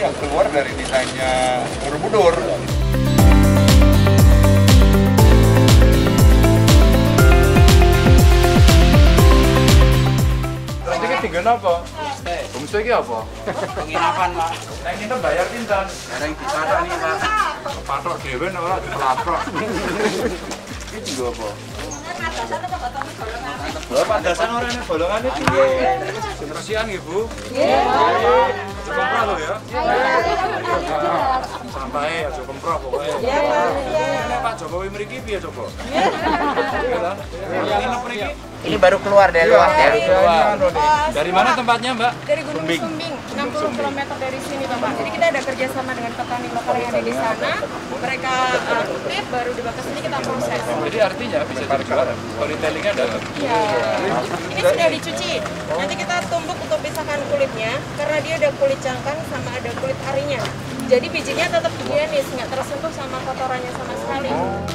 yang keluar dari desainnya Borobudur. Tinggal apa? Homestay ini apa? Penginapan, Pak. Nah ini kan bayar pinten? Ada yang dipatok nih, Pak. Patok dewe ora dipelatok. Ini juga apa? Bapak dasan orangnya bolongannya tinggi. Tersian Ibu. Iya. Cukup pro loh ya. Sampai aja kempro pokoknya. Ini Pak Jokowi mriki piye coba? Nginep mriki? Ini baru keluar dari luar. Dari mana tempatnya, Mbak? Dari Gunung Sumbing, 60 km dari sini, Bapak. Jadi kita ada kerjasama dengan petani lokal yang ada di sana. Mereka aktif, baru dibawa ke sini kita proses. Jadi artinya bisa dijual, storytellingnya ada. Iya. Ini sudah dicuci. Nanti kita tumbuk untuk pisahkan kulitnya, karena dia ada kulit cangkang sama ada kulit arinya. Jadi bijinya tetap higienis, nggak tersentuh sama kotorannya sama sekali.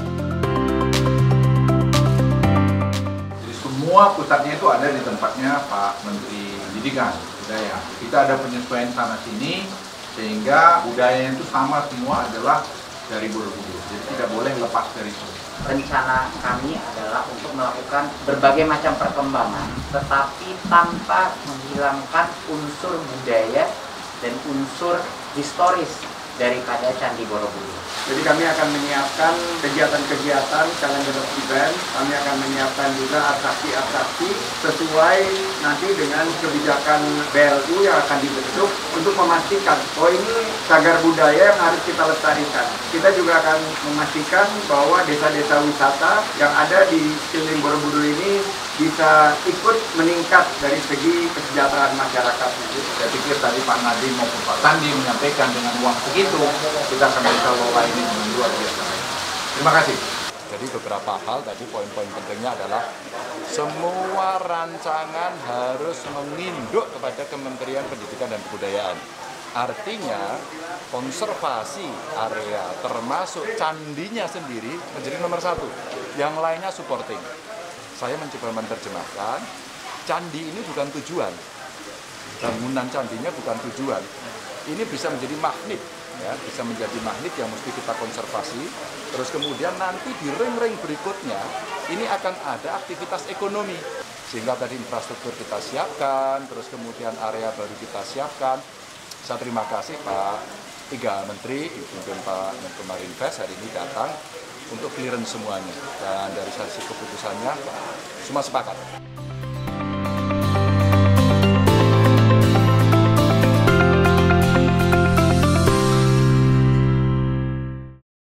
Semua pusatnya itu ada di tempatnya Pak Menteri Pendidikan Budaya. Kita ada penyesuaian sana sini sehingga budayanya itu sama semua adalah dari Borobudur. Jadi tidak boleh lepas dari itu. Rencana kami adalah untuk melakukan berbagai macam perkembangan, tetapi tanpa menghilangkan unsur budaya dan unsur historis daripada Candi Borobudur. Jadi kami akan menyiapkan kegiatan-kegiatan, kalender event, kami akan menyiapkan juga atraksi-atraksi sesuai nanti dengan kebijakan BLU yang akan dibentuk untuk memastikan, oh ini cagar budaya yang harus kita lestarikan. Kita juga akan memastikan bahwa desa-desa wisata yang ada di sekeliling Borobudur ini bisa ikut meningkat dari segi kesejahteraan masyarakat. Saya pikir tadi Pak Nadiem maupun Pak Sandi menyampaikan dengan uang segitu, kita akan bisa lola ini dengan luar biasa. Terima kasih. Jadi beberapa hal tadi poin-poin pentingnya adalah semua rancangan harus menginduk kepada Kementerian Pendidikan dan Kebudayaan. Artinya konservasi area termasuk candinya sendiri menjadi nomor satu. Yang lainnya supporting. Saya mencoba menerjemahkan, candi ini bukan tujuan. Bangunan candinya bukan tujuan. Ini bisa menjadi magnet. Ya, bisa menjadi magnet yang mesti kita konservasi. Terus kemudian nanti di ring-ring berikutnya ini akan ada aktivitas ekonomi, sehingga tadi infrastruktur kita siapkan, terus kemudian area baru kita siapkan. Saya terima kasih Pak Tiga Menteri, mungkin Pak Menko Marinvest hari ini datang untuk clearance semuanya, dan dari sisi keputusannya semua sepakat.